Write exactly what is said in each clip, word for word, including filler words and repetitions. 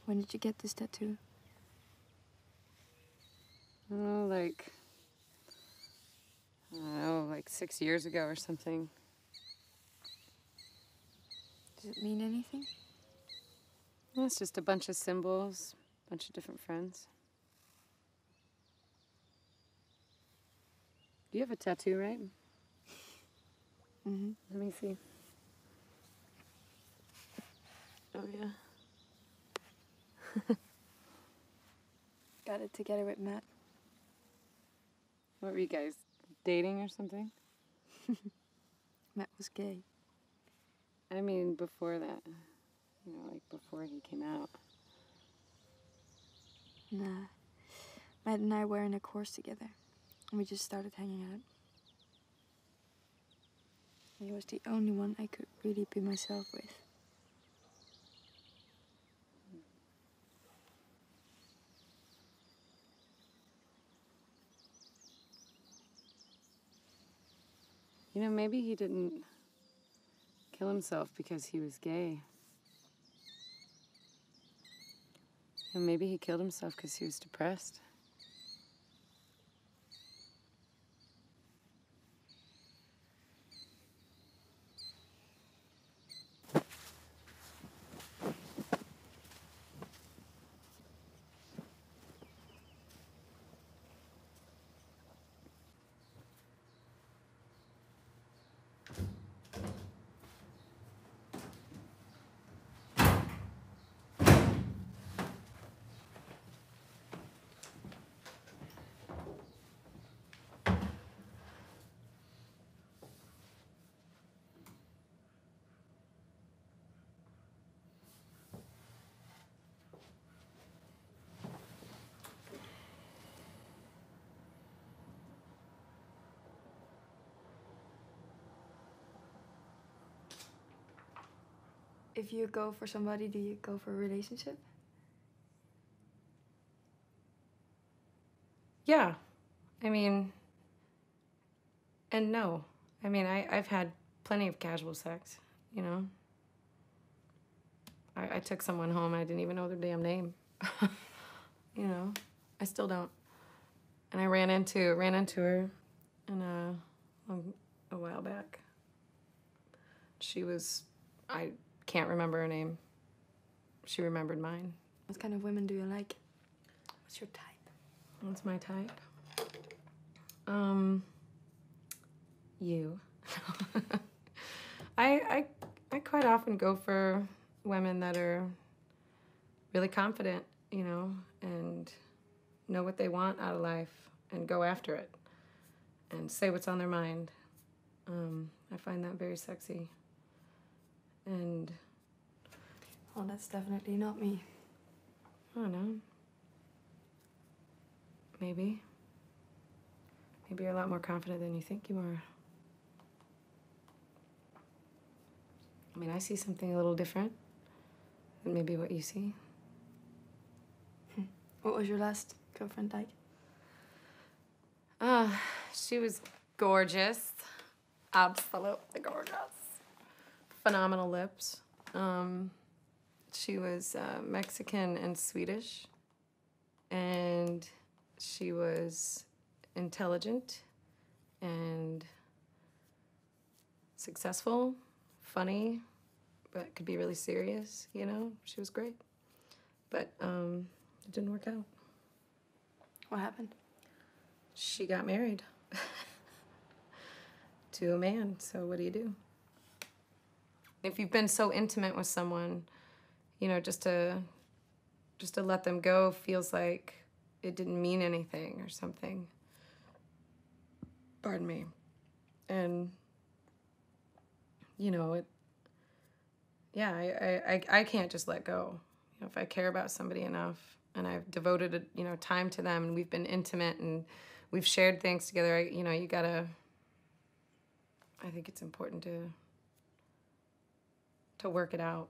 When did you get this tattoo? Oh, like, I don't know, like six years ago or something. Does it mean anything? No, it's just a bunch of symbols, a bunch of different friends. You have a tattoo, right? Mm-hmm. Let me see. Oh, yeah. Got it together with Matt. What were you guys, dating or something? Matt was gay. I mean, before that. You know, like before he came out. Nah. Matt and I were in a course together. And we just started hanging out. He was the only one I could really be myself with. You know, maybe he didn't kill himself because he was gay. And maybe he killed himself because he was depressed. If you go for somebody, do you go for a relationship? Yeah. I mean, and no. I mean, I, I've had plenty of casual sex, you know? I, I took someone home, I didn't even know their damn name. You know? I still don't. And I ran into, ran into her in a, a while back. She was, I can't remember her name. She remembered mine. What kind of women do you like? What's your type? What's my type? Um, you. I, I, I quite often go for women that are really confident, you know, and know what they want out of life and go after it and say what's on their mind. Um, I find that very sexy. And... Well, that's definitely not me. I don't know. Maybe. Maybe you're a lot more confident than you think you are. I mean, I see something a little different than maybe what you see. What was your last girlfriend like? Uh, she was gorgeous. Absolutely gorgeous. Phenomenal lips. Um, she was uh, Mexican and Swedish. And she was intelligent and successful, funny, but could be really serious, you know? She was great. But um, it didn't work out. What happened? She got married to a man, so what do you do? If you've been so intimate with someone, you know, just to, just to let them go feels like it didn't mean anything or something. Pardon me. And, you know, it, yeah, I, I, I can't just let go. You know, if I care about somebody enough and I've devoted, you know, time to them and we've been intimate and we've shared things together, I, you know, you gotta, I think it's important to, to work it out.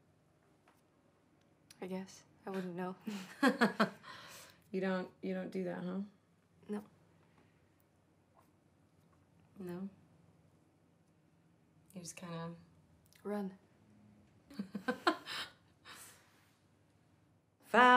I guess. I wouldn't know. You don't, you don't do that, huh? No. No? You just kind of... Run.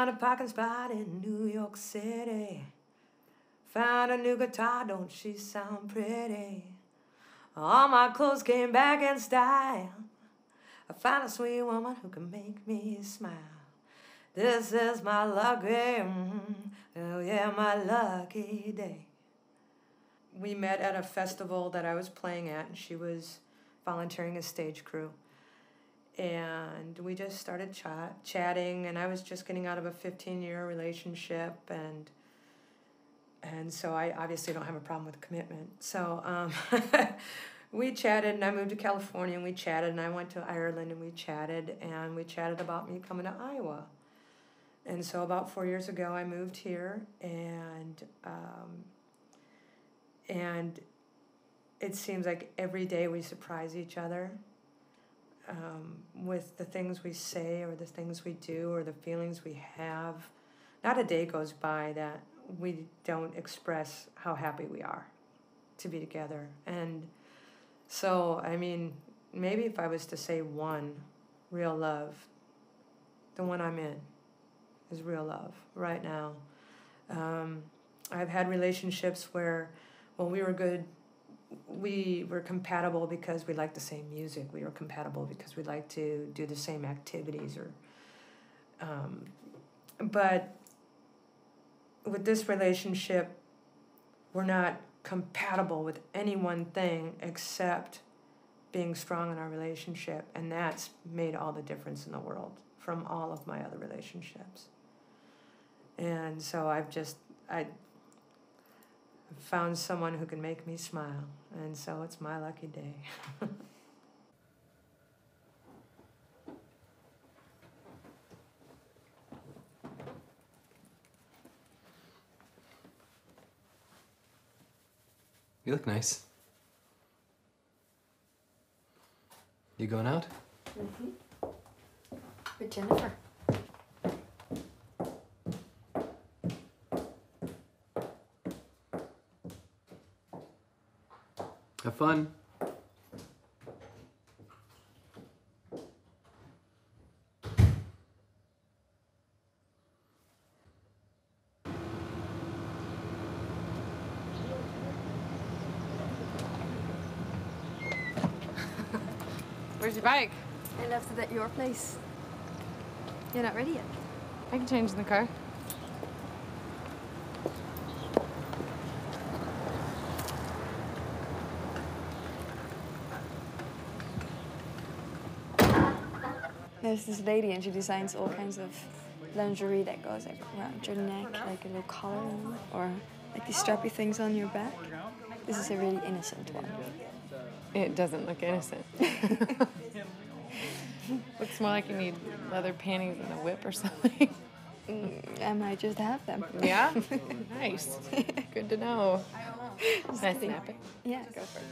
Found a parking spot in New York City. Found a new guitar, don't she sound pretty? All my clothes came back in style. I found a sweet woman who can make me smile. This is my lucky, mm, oh yeah, my lucky day. We met at a festival that I was playing at, and she was volunteering as stage crew. And we just started ch- chatting, and I was just getting out of a fifteen-year relationship, and and so I obviously don't have a problem with commitment. So um, we chatted, and I moved to California, and we chatted, and I went to Ireland, and we chatted, and we chatted about me coming to Iowa. And so about four years ago, I moved here, and um, and it seems like every day we surprise each other. Um, with the things we say or the things we do or the feelings we have. Not a day goes by that we don't express how happy we are to be together. And so, I mean, maybe if I was to say one real love, the one I'm in is real love right now. Um, I've had relationships where, well, we were good. We were compatible because we liked the same music. We were compatible because we liked to do the same activities. Or, um, but with this relationship, we're not compatible with any one thing except being strong in our relationship, and that's made all the difference in the world from all of my other relationships. And so I've just I. found someone who can make me smile, and so it's my lucky day. You look nice. You going out? Mm-hmm. With Jennifer. Have fun. Where's your bike? I left it at your place. You're not ready yet. I can change in the car. There's this lady, and she designs all kinds of lingerie that goes like around your neck, like a little collar, or like these strappy things on your back. This is a really innocent one. It doesn't look innocent. Looks more like you need leather panties and a whip or something. Mm, I might just have them. Yeah? Nice. Good to know. Can I snap it? Yeah, go for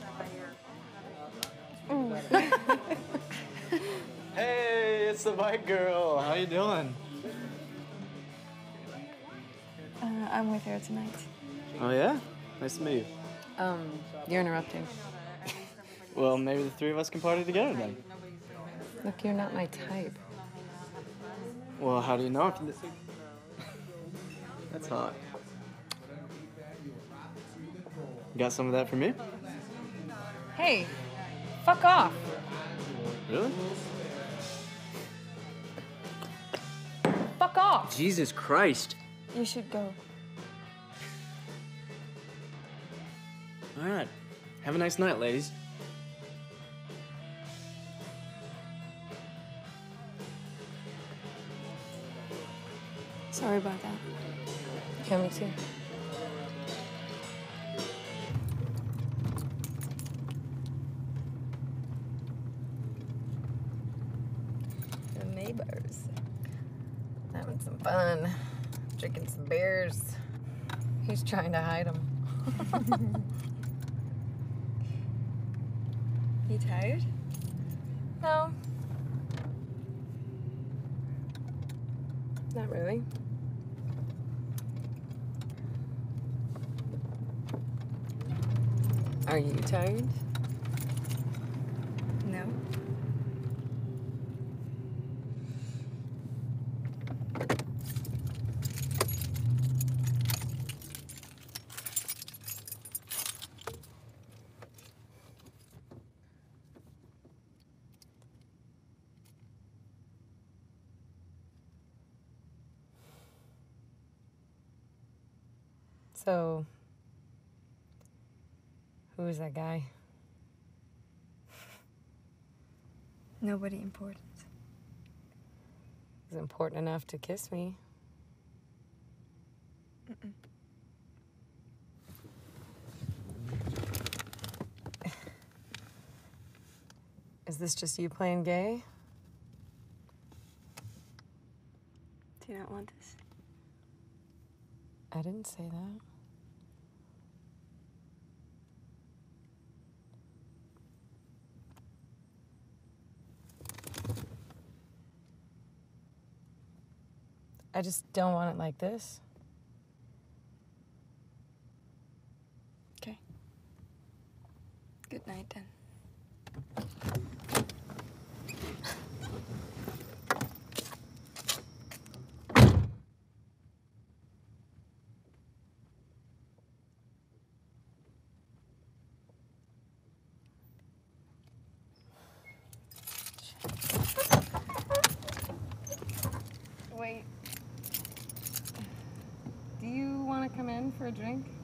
it. Hey, it's the bike girl. How you doing? Uh, I'm with her tonight. Oh, yeah? Nice to meet you. Um, you're interrupting. Well, maybe the three of us can party together then. Look, you're not my type. Well, how do you know if you... That's hot. You got some of that for me? Hey, fuck off. Really? Fuck off. Jesus Christ. You should go. All right. Have a nice night, ladies. Sorry about that. Yeah, me too. The neighbors. Having some fun. Drinking some beers. He's trying to hide them. You tired? No. Not really. Are you tired? No. So, who is that guy? Nobody important. He's important enough to kiss me. Mm-mm. Is this just you playing gay? Do you not want this? I didn't say that. I just don't want it like this. Okay. Good night then. Wait. Do you want to come in for a drink?